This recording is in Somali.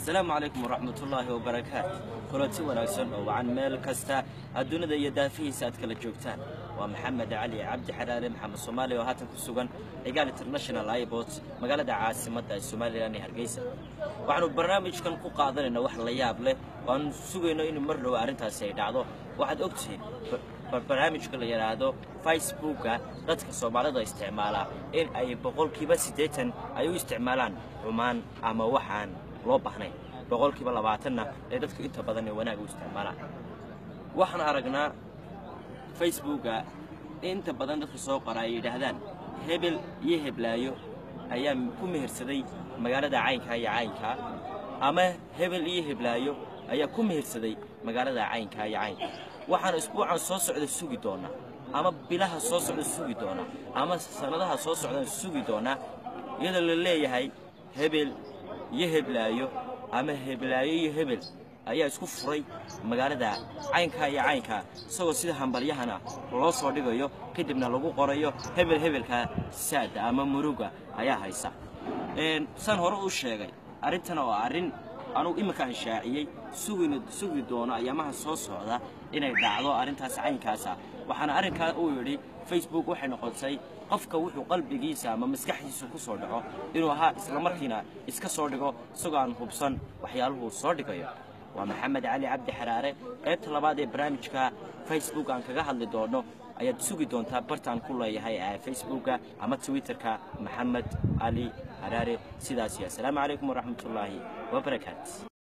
السلام عليكم ورحمة الله وبركاته. كلتي وناسون وعن مال كستا الدنيا يدافي سات كلا جوكتان ومحمد علي عبد حراري محمد الصومالي وهاتن كسوغان إيجال انترناشونال ايبوت مقالة عاصمة الصومالي لاني هرقيسة وعنو برنامج كان كو قادر إنه واحد لياب له وان سوغينو إنه مرلو أرنتها سيدعضو واحد أكتي برنامج كلا يرادو فيسبوك dadka Soomaalida isticmaala in ay boqolkiiba 80 ay u isticmaalaan xumaan ama waxaan loo baahnay boqolkiiba 20na ee dadka inta badan ee wanaag u isticmaalaan waxaan aragnaa Facebooka inta badan dadka soo qoray yiraahdaan hebel iyo heblaayo ayaa ku mehersaday magaalada caynka iyo caynka ama hebel iyo heblaayo ayaa ku mehersaday magaalada caynka iyo caynka waxaan isbuucan soo socda sugi doonaa ama bilaha soo socda sugi doona ama sanadaha soo socda sugi doona iyada la leeyahay hebel iyo heblaayo ama heblaayo iyo hebel ayaa isku furay magaalada caynka iyo caynka isagoo sida hambalyahana loo soo dhigayo kadibna lagu qorayo hebel hebelka saada ama muruga ayaa haysa san hore u sheegay arintan oo arin anu imika shaaciyay sugi doona ayamaha soo socda inay dhacdo arintaas caynkaasa waxaan arinka uu yiri Facebook waxay noqotay qofka wuxuu qalbigiisa ama maskaxdiisa ku soo dhaco inuu ahaa isla markiina iska soo dhigo sugaan hubsan waxyaaluhu soo dhigayo waa Maxamed Ali Cabdi Xaraare qaybta labaad ee barnaamijka Facebook aan kaga hadli doono ayaad sugi doontaa bartaan ku leeyahay Facebooka ama Twitterka Maxamed Ali Xaraare sidaas ya salaamu calaykum wa rahmatullaahi wa barakaatuh